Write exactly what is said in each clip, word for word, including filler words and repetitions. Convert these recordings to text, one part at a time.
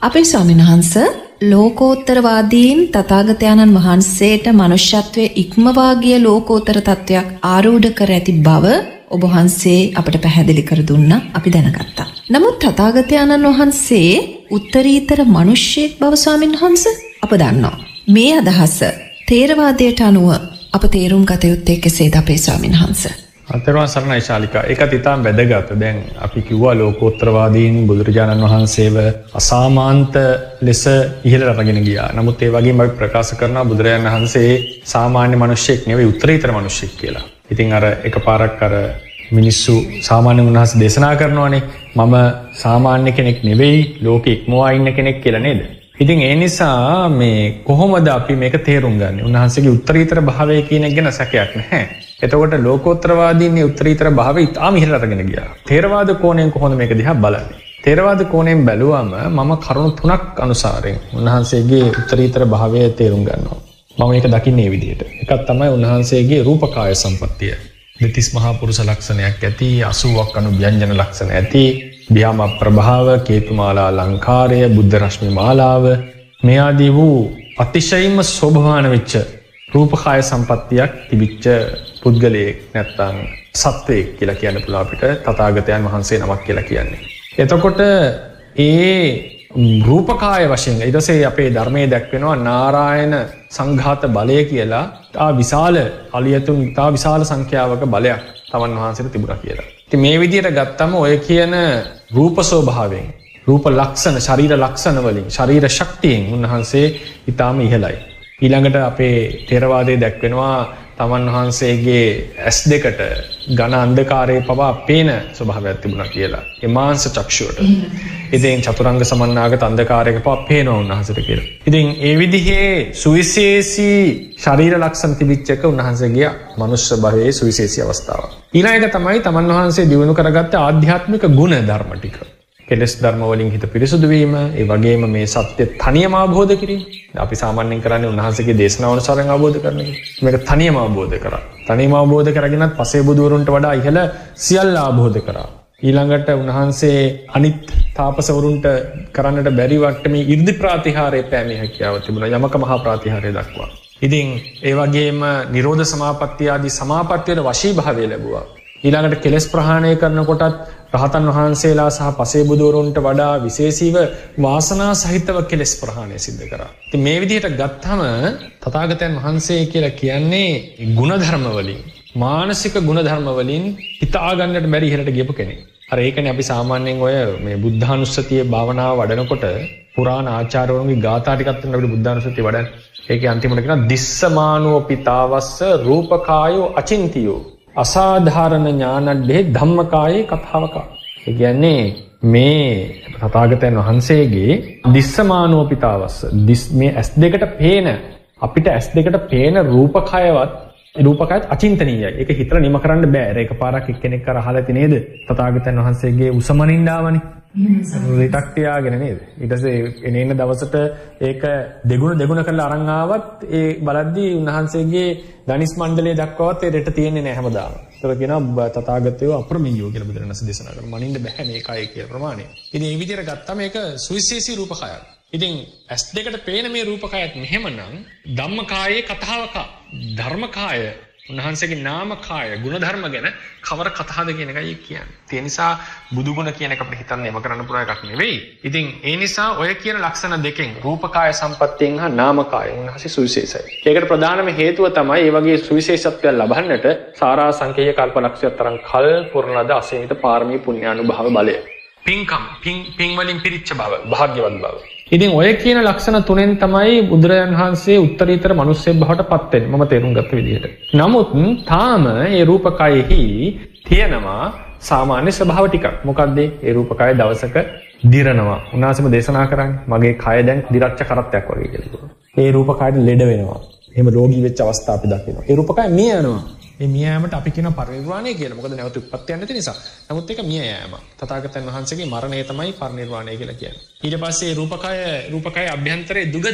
අපේ ස්වාමීන් වහන්සේ ලෝකෝත්තරවාදීන් තථාගතයන්න් වහන්සේට මනුෂ්‍යත්වයේ ඉක්මවා ගිය ලෝකෝත්තර තත්වයක් ආරූඪ කර ඇති බව ඔබ වහන්සේ අපට පැහැදිලි කර දුන්නා. අපි දැනගත්තා. නමුත් තථාගතයන්න් වහන්සේ උත්තරීතර මිනිසෙක් බව ස්වාමීන් වහන්සේ අප දන්නවා. මේ අදහස තේරවාදයට අනුව අප තේරුම් ගත යුත්තේ කෙසේද අපේ ස්වාමීන් වහන්සේ? අතරවන් සරණයි ශාලිකා. ඒකත් ඉතාම වැදගත්. දැන් අපි කිව්වා ලෝකෝත්තරවාදීන් බුදුරජාණන් වහන්සේව අසාමාන්ත ලෙස ඉහළට අරගෙන ගියා. නමුත් ඒ වගේම අපි ප්‍රකාශ කරනවා බුදුරජාණන් වහන්සේ සාමාන්‍ය මිනිසෙක් නෙවෙයි උත්තරීතර මිනිසෙක් කියලා. ඉතින් අර එකපාරක් අර මිනිස්සු සාමාන්‍ය උන්වහන්සේ දේශනා කරනවානේ මම සාමාන්‍ය කෙනෙක් නෙවෙයි ලෝකෙ ඉක්මවා ඉන්න කෙනෙක් කියලා නේද? ඉතින් ඒ නිසා මේ කොහොමද අපි මේක තේරුම් ගන්න? උන්වහන්සේගේ උත්තරීතර භාවය කියන එක ගැන සැකයක් නැහැ. එතකොට ලෝකෝත්තරවාදීන්ගේ උත්තරීතර භාවය ඉතාම ඉහළට අරගෙන ගියා. තේරවාද කෝණයෙන් කොහොමද මේක දිහා බලන්නේ? තේරවාද කෝණයෙන් බැලුවම මම කරුණු තුනක් අනුසාරයෙන් උන්වහන්සේගේ උත්තරීතර භාවය තේරුම් ගන්නවා. මම මේක දකින්නේ මේ විදිහට. එකක් තමයි උන්වහන්සේගේ රූපකාය සම්පත්තිය. දෙතිස් මහා පුරුෂ ලක්ෂණයක් ඇති, අසූවක් අනු ව්‍යංජන ලක්ෂණ ඇති, ධ්‍යාම ප්‍රභාව, කේතුමාලා අලංකාරය, බුද්ධ රශ්මි මාලාව මේ ආදී වූ අතිශයින්ම සෝභවාන වෙච්ච රූපකාය සම්පත්තියක් තිබිච්ච පුද්ගලයෙක් නැත්නම් සත්වයෙක් කියලා කියන්න පුළුවන් අපිට තථාගතයන් වහන්සේ නමක් කියලා කියන්නේ. එතකොට ඒ රූපකාය වශයෙන් ඊට පස්සේ අපේ ධර්මයේ දැක්වෙනවා නාරායන සංඝාත බලය කියලා තා විශාල අලියතුන් තා විශාල සංඛ්‍යාවක බලයක් තමන් වහන්සේට තිබුණා කියලා. ඉතින් මේ විදිහට ගත්තම ඔය කියන රූප ස්වභාවයෙන් රූප ලක්ෂණ ශරීර ලක්ෂණ වලින් ශරීර ශක්තියෙන් උන්වහන්සේ ඊටාම ඉහළයි. ඊළඟට අපේ තේරවාදයේ දැක්වෙනවා තමන් වහන්සේගේ ඇස් දෙකට ඝන අන්ධකාරයේ පවා පේන ස්වභාවයක් තිබුණා කියලා. ඒ මාංශ චක්ෂුවට. ඉතින් චතුරංග සමන්නාගත අන්ධකාරයක පවා පේනවා උන්වහන්සේට කියලා. ඉතින් ඒ විදිහේ සුවිශේෂී ශරීර ලක්ෂණ තිබිච්ච එක උන්වහන්සේගේ මනුෂ්‍ය භවයේ සුවිශේෂී අවස්ථාවක්. ඊළඟ එක තමයි තමන් වහන්සේ දිනු කරගත්ත ආධ්‍යාත්මික ගුණ ධර්ම ටික. කෙලෙස් ධර්ම වලින් හිත පිරිසුදු වීම, ඒ වගේම මේ සත්‍ය තනියම අවබෝධ කිරීම. අපි සාමාන්‍යයෙන් කරන්නේ උන්වහන්සේගේ දේශනාව අනුසාරයෙන් අවබෝධ කරන එක. මේක තනියම අවබෝධ කරා. තනියම අවබෝධ කරගෙනත් පසේ බුදුවරුන්ට වඩා ඉහළ සියල්ල අවබෝධ කරා. ඊළඟට උන්වහන්සේ අනිත් තාපසවරුන්ට කරන්නට බැරි වට්ටමේ 이르දි ප්‍රාතිහාරයේ පෑමේ හැකියාව තිබුණා. යමක මහා ප්‍රාතිහාරය දක්වා. ඉතින් ඒ වගේම නිරෝධ සමාපත්තිය ආදී සමාපත්තියට වශී භාවය ලැබුවා. ඊළඟට කෙලෙස් ප්‍රහාණය කරනකොටත් රහතන් වහන්සේලා සහ පසේ බුදුවරුන්ට වඩා විශේෂීව වාසනා සහිතව කෙලෙස් ප්‍රහාණය සිද්ධ කරා. ඉතින් මේ විදිහට ගත්තම තථාගතයන් වහන්සේ කියලා කියන්නේ ගුණධර්ම වලින් මානසික ගුණධර්ම වලින් හිතා ගන්නට බැරි ඉහළට ගියපු කෙනෙක්. අර ඒකනේ අපි සාමාන්‍යයෙන් ඔය මේ බුද්ධානුස්සතිය භාවනාව වඩනකොට පුරාණ ආචාර්යවරුන්ගේ ගාථා ටිකක් තියෙනවා අපිට බුද්ධානුස්සතිය වඩන්න. ඒකේ අන්තිමට කියනවා දිස්සමානෝ පිතාවස්ස රූපකායෝ අචින්තියෝ අසාධාරණ ඥානඩ්ඩේ ධම්මකායේ කතාවක. ඒ කියන්නේ මේ තථාගතයන් වහන්සේගේ දිස්සමානෝ පිතාවස්ස දිස් මේ ඇස් දෙකට පේන අපිට ඇස් දෙකට පේන රූපකයවත් රූපකයත් අචින්තනීයයි. ඒක හිතලා නිම කරන්න බෑ. ඒක පාරක් එක්කෙනෙක් කර අහලා ඇති නේද? තථාගතයන් වහන්සේගේ උසමනින්දාවනේ. රිටක් තියාගෙන නේද? ඊට පස්සේ එනේන දවසට ඒක දෙගුණ දෙගුණ කරලා අරන් ආවත් ඒ බලද්දී උන්වහන්සේගේ ධනිස් මණ්ඩලයේ දක්වාවත් ඒ රෙට තියෙන්නේ නැහැ හැමදාම. ඒක කියනවා තථාගතයෝ අප්‍රමේයෝ කියලා බුදුරණස් දේශනා කරනවා. මනින්න බෑ මේ කය කියලා ප්‍රමාණය. ඉතින් මේ විදිහට ගත්තාම මේක සුවිශේෂී රූපකයක්. ඉතින් ඇස් දෙකට පේන මේ රූපකයත් මෙහෙමනම් ධම්මකායේ කතාවක ධර්මකාය උන්වහන්සේගේ නාමකාය ගුණධර්ම ගැන කවර කතාවද කියන එකයි කියන්නේ. ඒ නිසා බුදුගුණ කියන එක අපිට හිතන්න එම කරන්න පුළුවන් එකක් නෙවෙයි. ඉතින් ඒ නිසා ඔය කියන ලක්ෂණ දෙකෙන් රූපකාය සම්පත්තියෙන් හා නාමකාය උන්වහන්සේ සුවිශේෂයි. ඒකට ප්‍රධානම හේතුව තමයි මේ වගේ සුවිශේෂත්වයක් ලබන්නට සාරා සංකේය කල්පලක්ෂයක් තරම් කල් පුරනද අසීමිත පාරමී පුණ්‍යානුභාව බලය. පින්කම් පින් පින් වලින් පිරිච්ච බව භාග්‍යවත් බව. ඉතින් ඔය කියන ලක්ෂණ තුනෙන් තමයි බුදුරජාණන් වහන්සේ උත්තරීතර මිනිස්සෙක් බවට පත් වෙන්නේ මම තේරුම් ගත්ත විදිහට. නමුත් තාම මේ රූපකයෙහි තියෙනවා සාමාන්‍ය ස්වභාව ටිකක්. මොකද්ද? ඒ රූපකය දවසක දිරනවා. උන්වහන්සේම දේශනා කරන්නේ මගේ කය දැන් දිරච්ච කරත්තයක් වගේ කියලා. ඒ රූපකයට ලෙඩ වෙනවා. එහෙම රෝගී වෙච්ච අවස්ථා අපි දකිනවා. ඒ රූපකය මිය යනවා. මේ මිය යාමට අපි කියන පරිනිර්වාණය කියලා. මොකද නැවත උත්පත්ති නැති නිසා. නමුත් ඒක මිය යාම. තථාගතයන් වහන්සේගේ මරණය තමයි පරිනිර්වාණය කියලා කියන්නේ. ඊට පස්සේ රූපකය රූපකය අභ්‍යන්තරයේ දුගදයි.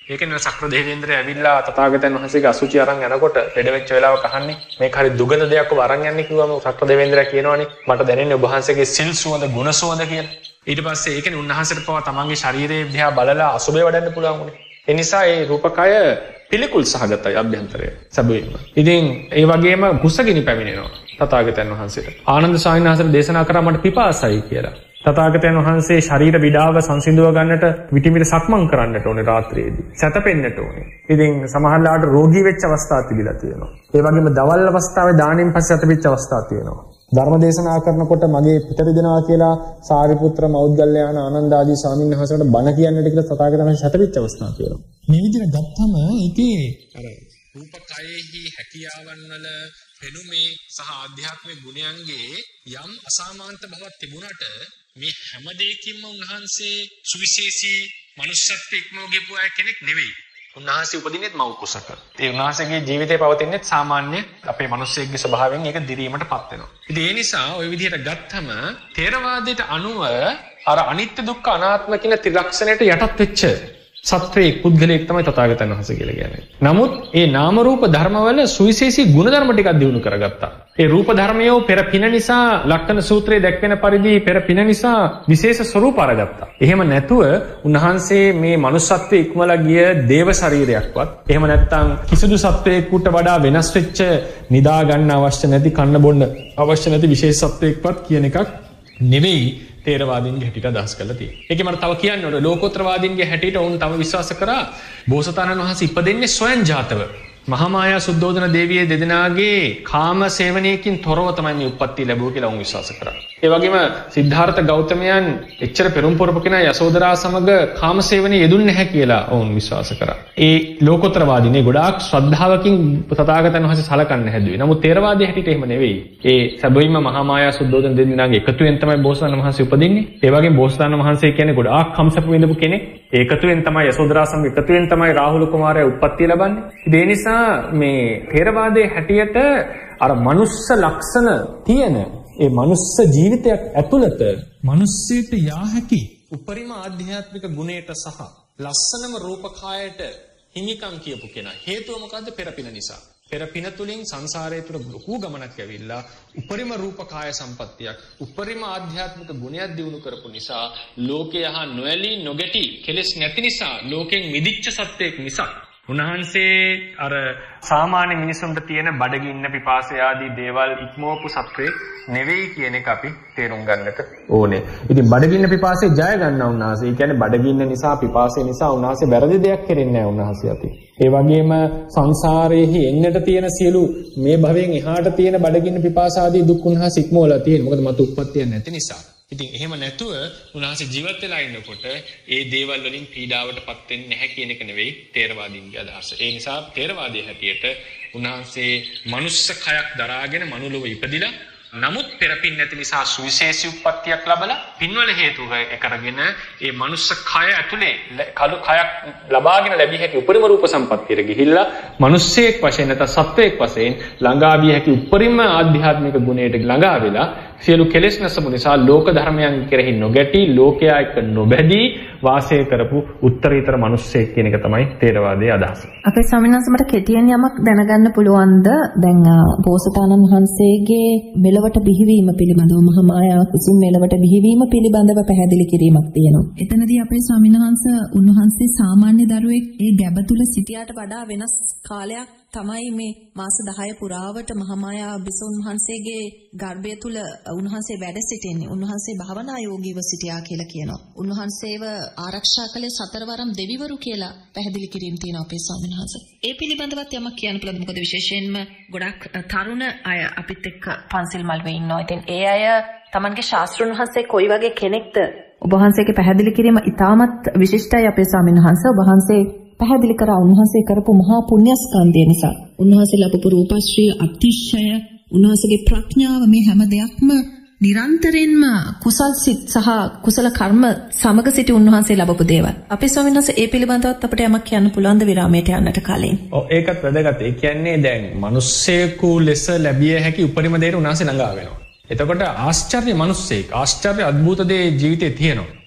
ඒකනේ සක්‍ර දේවේන්ද්‍රය ඇවිල්ලා තථාගතයන් වහන්සේගේ අසුචි අරන් යනකොට ලෙඩ වෙච්ච වෙලාවක අහන්නේ මේක හරි දුගඳ දෙයක් ඔබ අරන් යන්නේ කිව්වම සක්‍ර දේවේන්ද්‍රයා කියනවනේ මට දැනෙන්නේ ඔබ වහන්සේගේ සිල් සුවඳ ගුණ සුවඳ කියලා. ඊට පස්සේ ඒකනේ උන්වහන්සේට පවා තමන්ගේ ශරීරයේ දිහා බලලා අසුබේ වඩන්න පුළුවන් උනේ. ඒ නිසා ඒ රූපකය පිළිකුල් සහගතයි අභ්‍යන්තරය සැබවින්ම. ඉතින් ඒ වගේම කුසගිනි පැමිණෙනවා තථාගතයන් වහන්සේට. ආනන්ද ස්වාමීන් වහන්සේ දේශනා කරා මට පිපාසයි කියලා. තථාගතයන් වහන්සේ ශරීර විඩාව සංසිඳව ගන්නට විටිමිට සක්මන් කරන්නට ඕනේ රාත්‍රියේදී. සැතපෙන්නට ඕනේ. ඉතින් සමහරවිට රෝගී වෙච්ච අවස්ථා තිබිලා තියෙනවා. ඒ වගේම දවල් අවස්ථාවේ දාණයෙන් පස්සේ සැතපෙච්ච අවස්ථා තියෙනවා. ධර්ම දේශනා කරනකොට මගේ පිට රිදෙනවා කියලා සාරිපුත්‍ර මෞද්ගල්‍යාන ආනන්ද ආදී ස්වාමීන් වහන්සේට බණ කියන්නට කියලා තථාගතයන් වහන්සේ සැතපෙච්ච අවස්ථා තියෙනවා. මේ විදිහට ගත්තම ඒකේ අර රූපකයෙහි හැකියාවන් වල පෙනුමේ සහ ආධ්‍යාත්මික ගුණයන්ගේ යම් අසාමාන්ත බවක් තිබුණට මේ හැම දෙයකින්ම උන්වහන්සේ සුවිශේෂී මනුෂ්‍යත්ව ඉක්මව ගියපු අය කෙනෙක් නෙවෙයි. උන්වහන්සේ උපදින්නෙත් මව් කුසක. ඒ උන්වහන්සේගේ ජීවිතේ පවතින්නෙත් සාමාන්‍ය අපේ මිනිස්සෙක්ගේ ස්වභාවයෙන් ඒක දිරීමටපත් වෙනවා. ඉතින් ඒ නිසා ওই විදිහට ගත්තම ථේරවාදයට අනුව අර අනිත්‍ය දුක්ඛ අනාත්ම කියන ත්‍රිලක්ෂණයට යටත් වෙච්ච සත්වයේ පුද්ගලයෙක් තමයි තථාගතයන් වහන්සේ කියලා කියන්නේ. නමුත් ඒ නාම රූප ධර්මවල සුවිශේෂී ගුණධර්ම ටිකක් දිනු කරගත්තා. ඒ රූප ධර්මයෝ පෙර පින නිසා ලක්ෂණ සූත්‍රයේ දැක්වෙන පරිදි පෙර පින නිසා විශේෂ ස්වરૂප අරගත්තා. එහෙම නැතුව උන්වහන්සේ මේ manussත්වයේ ඉක්මලා ගිය දේව ශරීරයක්වත් එහෙම නැත්නම් කිසිදු සත්වයකට වඩා වෙනස් වෙච්ච නිදා ගන්න අවශ්‍ය නැති කන්න බොන්න අවශ්‍ය නැති විශේෂ සත්වයක්වත් කියන එකක් නෙවෙයි. තේරවාදීන්ගේ හැටියට අදහස් කරලා තියෙනවා. ඒකේ මම තව කියන්න ඕනේ ලෝකෝත්තරවාදීන්ගේ හැටියට වුන් තව විශ්වාස කරා බෝසතාණන් වහන්සේ ඉපදෙන්නේ ස්වයං ජාතව. මහා මායා සුද්ධෝදන දේවිය දෙදෙනාගේ කාම සේවනයකින් තොරව තමයි මේ උප්පත්තිය ලැබුවා කියලා වුන් විශ්වාස කරා. ඒ වගේම සිද්ධාර්ථ ගෞතමයන් එච්චර පෙරම් පොරප කෙනා යසෝදරා සමග කාම සේවනයේ යෙදුන්නේ නැහැ කියලා වුන් විශ්වාස කරා. ඒ ලෝකෝත්තරවාදීනේ ගොඩාක් ශ්‍රද්ධාවකින් තථාගතයන් වහන්සේ සලකන්න හැදුවේ. නමුත් තේරවාදී හැටියට එහෙම නෙවෙයි. ඒ සැබවින්ම මහා මායා සුද්ධෝදන දෙදෙනාගේ එකතුවෙන් තමයි බෝසතාණන් වහන්සේ උපදින්නේ. ඒ වගේම බෝසතාණන් වහන්සේ කියන්නේ ගොඩාක් කම්සප විඳපු කෙනෙක්. ඒකතුවෙන් තමයි යසෝදරා සමග එකතුවෙන් තමයි රාහුල කුමාරයා උප්පත්තිය ලබන්නේ. ඒ නිසා මේ ථේරවාදයේ හැටියට අර මනුස්ස ලක්ෂණ තියෙන ඒ මනුස්ස ජීවිතයක් ඇතුළත මිනිස්සෙට යා හැකි උපරිම ආධ්‍යාත්මික ගුණයට සහ ලස්සනම රූපකායට හිමිකම් කියපු කෙනා. හේතුව මොකද්ද? පෙරපින නිසා. පෙරපින තුලින් සංසාරයේ තුල ලොකු ගමනක් ඇවිල්ලා උපරිම රූපකාය සම්පත්තියක් උපරිම ආධ්‍යාත්මික ගුණයක් දිනු කරපු නිසා ලෝකය හා නොඇලී නොගැටි කෙලෙස් නැති නිසා ලෝකෙන් මිදිච්ච සත්‍යයක් නිසා උන්වහන්සේ අර සාමාන්‍ය මිනිසුන්ට තියෙන බඩගින්න පිපාසය ආදී දේවල් ඉක්මවපු සත්වෙක් නෙවෙයි කියන එක අපි තේරුම් ගන්නට ඕනේ. ඉතින් බඩගින්න පිපාසය ජය ගන්නා උන්වහන්සේ. ඒ කියන්නේ බඩගින්න නිසා පිපාසය නිසා උන්වහන්සේ වැරදි දෙයක් කරන්නේ නැහැ උන්වහන්සේ අතේ. ඒ වගේම සංසාරයේහි එන්නට තියෙන සියලු මේ භවයෙන් එහාට තියෙන බඩගින්න පිපාස ආදී දුක් උන්වහන්සේ ඉක්මවලා තියෙනවා. මොකද මතු උප්පත්තිය නැති නිසා. ඉතින් එහෙම නැතුව උන්වහන්සේ ජීවත් වෙලා ඉන්නකොට ඒ දේවල් වලින් පීඩාවටපත් වෙන්නේ නැහැ කියන එක නෙවෙයි තේරවාදීන්ගේ අදහස. ඒ නිසා තේරවාදයේ හැටියට උන්වහන්සේ මනුස්ස කයක් දරාගෙන මනුලොව ඉපදිලා නමුත් පෙරපින් නැති නිසා සුවිශේෂී උප්පත්තියක් ලැබලා පින්වල හේතු කරගෙන ඒ මනුස්ස කය ඇතුලේ කළු කයක් ලබාගෙන ලැබිය හැකි උපරිම රූප සම්පත්තියට ගිහිල්ලා මිනිස්සෙක් වශයෙන් නැත්නම් සත්වයක් වශයෙන් ළඟා විය හැකි උපරිම ආධ්‍යාත්මික ගුණයට ළඟා වෙලා සියලු කෙලෙස් නැසමු නිසා ලෝක ධර්මයන් කෙරෙහි නොගැටි ලෝකයා එක්ක නොබැඳී වාසය කරපු උත්තරීතර මිනිස්සෙක් කියන එක තමයි තේරවාදයේ අදහස. අපේ ස්වාමීන් වහන්සේ මට කෙටියෙන් යමක් දැනගන්න පුළුවන්ද? දැන් බෝසතාණන් වහන්සේගේ මෙලවට බිහිවීම පිළිබඳව මහා මායාව කුසින් මෙලවට බිහිවීම පිළිබඳව පැහැදිලි කිරීමක් තියෙනවා. එතනදී අපේ ස්වාමීන් වහන්සේ උන්වහන්සේ සාමාන්‍ය දරුවෙක් ඒ ගැබ තුල සිටියාට වඩා වෙනස් කාලයක් තමයි මේ මාස දහය පුරාවට මහා මායා බිසෝන් වහන්සේගේ ගර්භය තුල උන්වහන්සේ වැඩ සිටින්නේ. උන්වහන්සේ භාවනා යෝගීව සිටියා කියලා කියනවා. උන්වහන්සේව ආරක්ෂා කළේ සතරවරම් දෙවිවරු කියලා පැහැදිලි කිරීම තියෙනවා අපේ ස්වාමීන් වහන්සේ. ඒ පිළිබඳවත් යමක් කියන්න පුළුවන්ද? මොකද විශේෂයෙන්ම ගොඩක් තරුණ අය අපිත් එක්ක පන්සිල් මල්වේ ඉන්නවා. ඉතින් ඒ අය Tamanගේ ශාස්ත්‍රඥ වහන්සේ කොයි වගේ කෙනෙක්ද? ඔබ වහන්සේගේ පැහැදිලි කිරීම ඉතාමත් විශිෂ්ටයි අපේ ස්වාමීන් වහන්සේ. ඔබ වහන්සේ පැහැදිලි කරා උන්වහන්සේ කරපු මහා පුණ්‍යස්කන්ධය නිසා උන්වහන්සේ ලැබපු රූපශ්‍රී අතිශය උන්වහන්සේගේ ප්‍රඥාව මේ හැම දෙයක්ම නිරන්තරයෙන්ම කුසල් සිත් සහ කුසල කර්ම සමග සිටි උන්වහන්සේ ලැබපු දේවල්. අපේ ස්වාමීන් වහන්සේ ඒ පිළිබඳවත් අපිට යමක් කියන්න පුළුවන් ද විරාමයට යන්නට කලින්? ඔව් ඒකත් වැදගත්. ඒ කියන්නේ දැන් මිනිස්සෙකු ලෙස ලැබිය හැකි උපරිම දේට උන්වහන්සේ ළඟා වෙනවා. එතකොට ආශ්චර්ය මිනිස්සෙක් ආශ්චර්ය අద్భుත දේ ජීවිතේ තියෙනවා.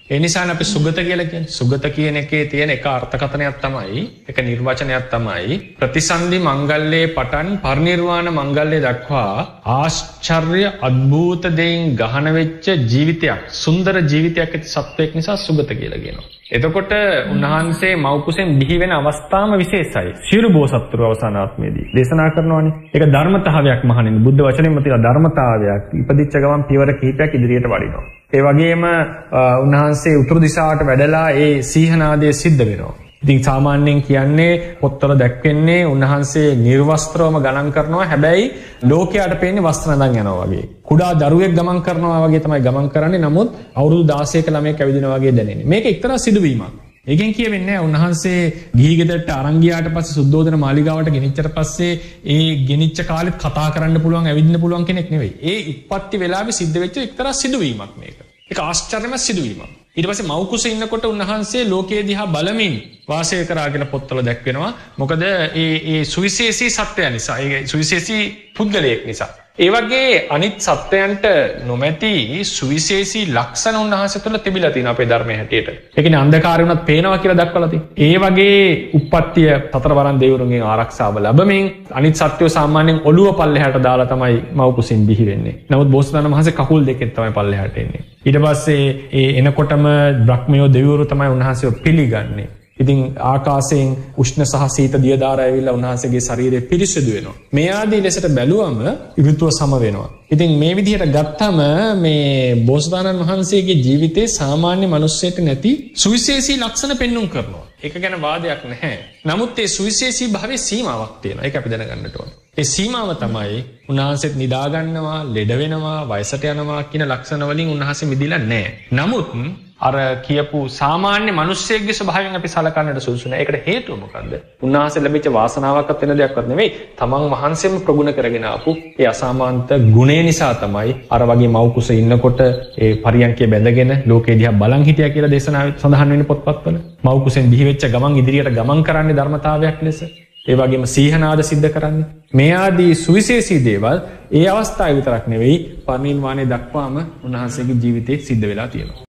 ඒ නිසා අපි සුගත කියලා කියන්නේ. සුගත කියන එකේ තියෙන එක අර්ථකථනයක් තමයි, එක නිර්වචනයක් තමයි ප්‍රතිසන්දි මංගල්‍යයේ පටන් පරිනිර්වාණ මංගල්‍යය දක්වා ආශ්චර්ය අద్භූත දෙයින් ගහන වෙච්ච ජීවිතයක්, සුන්දර ජීවිතයක් ඇති සත්වයක් නිසා සුගත කියලා කියනවා. එතකොට උන්වහන්සේ මව්කුසෙන් බිහි වෙන අවස්ථාවම විශේෂයි. සියලු බෝසත්තුරු අවසාන ආත්මයේදී දේශනා කරනවානේ. ඒක ධර්මතාවයක් මහණෙනි. බුද්ධ වචනේම තියෙන ධර්මතාවයක්. ඉපදිච්ච ගමන් පියවර කිහිපයක් ඉදිරියට වඩිනවා. ඒ වගේම උන්වහන්සේ උතුරු දිශාවට වැඩලා ඒ සීහනාදය සිද්ධ වෙනවා. ඉතින් සාමාන්‍යයෙන් කියන්නේ පොත්වල දැක්වෙන්නේ උන්වහන්සේ නිර්වස්ත්‍රවම ගණන් කරනවා. හැබැයි ලෝකයට පේන්නේ වස්ත්‍ර නඳන් යනවා වගේ. කුඩා දරුවෙක් ගමන් කරනවා වගේ තමයි ගමන් කරන්නේ. නමුත් අවුරුදු දාසයක ළමයෙක් ඇවිදිනවා වගේ දැනෙන්නේ. මේක එක්තරා සිදුවීමක්. ඒකෙන් කියවෙන්නේ උන්වහන්සේ ගිහි ගෙදරට අරන් ගියාට පස්සේ සුද්ධෝදන මාලිගාවට ගෙනිච්චට පස්සේ ඒ ගෙනිච්ච කාලෙත් කතා කරන්න පුළුවන්, ඇවිදින්න පුළුවන් කෙනෙක් නෙවෙයි. ඒ උප්පත්ති වෙලාවේ සිද්ධ වෙච්ච එක්තරා සිදුවීමක් මේක. ඒක ආශ්චර්යමත් සිදුවීමක්. ඊට පස්සේ මව් කුසේ ඉන්නකොට උන්වහන්සේ ලෝකයේ දිහා බලමින් වාසය කරා කියලා පොත්වල දැක්වෙනවා. මොකද ඒ ඒ සුවිශේෂී සත්‍යය නිසා, ඒ සුවිශේෂී පුද්ගලයෙක් නිසා. ඒ වගේ අනිත් සත්‍යයන්ට නොමැති සුවිශේෂී ලක්ෂණ උන්වහන්සේ තුළ තිබිලා තියෙනවා අපේ ධර්මයේ හැටියට. ඒ කියන්නේ අන්ධකාරය උනත් පේනවා කියලා දක්වලා තියෙනවා. ඒ වගේ උප්පත්තිය සතරවරන් දෙවිවරුන්ගෙන් ආරක්ෂාව ලැබමින් අනිත් සත්‍යෝ සාමාන්‍යයෙන් ඔළුව පල්ලෙහාට දාලා තමයි මව් කුසින් බිහි වෙන්නේ. නමුත් බෝසතාණන් වහන්සේ කකුල් දෙකෙන් තමයි පල්ලෙහාට එන්නේ. ඊට පස්සේ ඒ එනකොටම බ්‍රහ්මයෝ දෙවිවරු තමයි උන්වහන්සේව පිළිගන්නේ. ඉතින් ආකාශයෙන් උෂ්ණ සහ සීත දියදාර ඇවිල්ලා උන්වහන්සේගේ ශරීරය පිරිසිදු වෙනවා. මේ ආදී ලෙසට බැලුවම ඍතුව සම වෙනවා. ඉතින් මේ විදිහට ගත්තම මේ බෝසතාණන් වහන්සේගේ ජීවිතේ සාමාන්‍ය මිනිස්සෙට නැති සුවිශේෂී ලක්ෂණ පෙන්눔 කරනවා. ඒක ගැන වාදයක් නැහැ. නමුත් ඒ සුවිශේෂී භාවයේ සීමාවක් තියෙනවා. ඒක අපි දැනගන්නට ඕනේ. ඒ සීමාව තමයි උන්වහන්සේත් නිදා ගන්නවා, ලෙඩ වෙනවා, වයසට යනවා කියන ලක්ෂණ වලින් උන්වහන්සේ මිදිලා නැහැ. නමුත් අර කියපු සාමාන්‍ය මිනිස්සෙක්ගේ ස්වභාවයෙන් අපි සලකන්නට සුදුසු නැහැ. ඒකට හේතුව මොකද්ද? උන්වහන්සේ ලැබිච්ච වාසනාවක්වත් වෙන දෙයක්වත් නෙවෙයි. තමන් වහන්සේම ප්‍රගුණ කරගෙන ආපු ඒ අසාමාන්ත ගුණය නිසා තමයි අර වගේ මව් කුසේ ඉන්නකොට ඒ පරියන්කේ බැඳගෙන ලෝකෙ දිහා බලන් හිටියා කියලා දේශනාවේ සඳහන් වෙන පොත්පත්වල. මව් කුසෙන් බිහි වෙච්ච ගමන් ඉදිරියට ගමන් කරන්නේ ධර්මතාවයක් ලෙස. ඒ වගේම සීහනාද සිද්ධ කරන්නේ. මේ ආදී සුවිශේෂී දේවල් ඒ අවස්ථාවේ විතරක් නෙවෙයි පරිනිර්වාණය දක්වාම උන්වහන්සේගේ ජීවිතේ සිද්ධ වෙලා තියෙනවා.